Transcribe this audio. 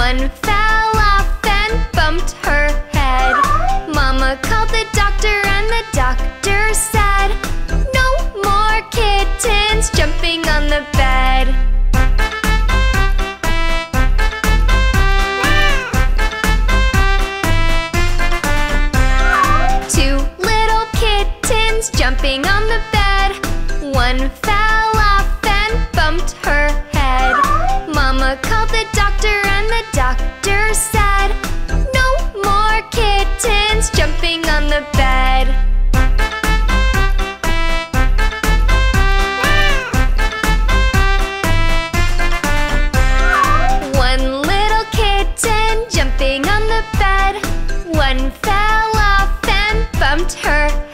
One fell off and bumped her head. Mama called the doctor and the doctor said, "No more kittens jumping on the bed." Two little kittens jumping on the bed. One fell off and bumped her head. Mama called the doctor and the doctor said, "No more kittens jumping on the bed." One little kitten jumping on the bed. One fell off and bumped her